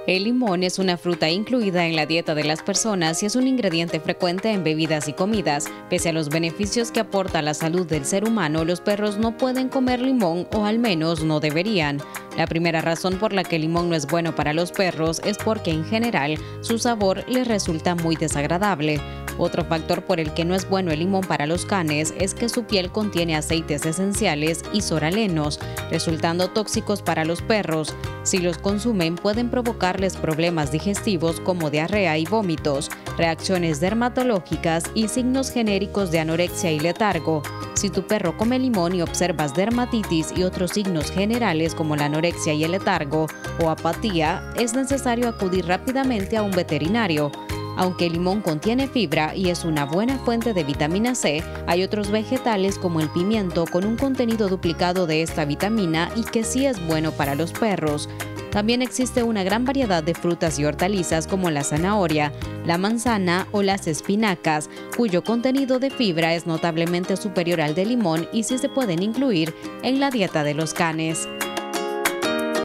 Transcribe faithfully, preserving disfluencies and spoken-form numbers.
El limón es una fruta incluida en la dieta de las personas y es un ingrediente frecuente en bebidas y comidas. Pese a los beneficios que aporta a la salud del ser humano, los perros no pueden comer limón, o al menos no deberían. La primera razón por la que el limón no es bueno para los perros es porque en general su sabor les resulta muy desagradable. Otro factor por el que no es bueno el limón para los canes es que su piel contiene aceites esenciales y soralenos, resultando tóxicos para los perros. Si los consumen, pueden provocarles problemas digestivos como diarrea y vómitos, reacciones dermatológicas y signos genéricos de anorexia y letargo. Si tu perro come limón y observas dermatitis y otros signos generales como la anorexia y el letargo o apatía, es necesario acudir rápidamente a un veterinario. Aunque el limón contiene fibra y es una buena fuente de vitamina ce, hay otros vegetales como el pimiento con un contenido duplicado de esta vitamina y que sí es bueno para los perros. También existe una gran variedad de frutas y hortalizas como la zanahoria, la manzana o las espinacas, cuyo contenido de fibra es notablemente superior al del limón y sí se pueden incluir en la dieta de los canes.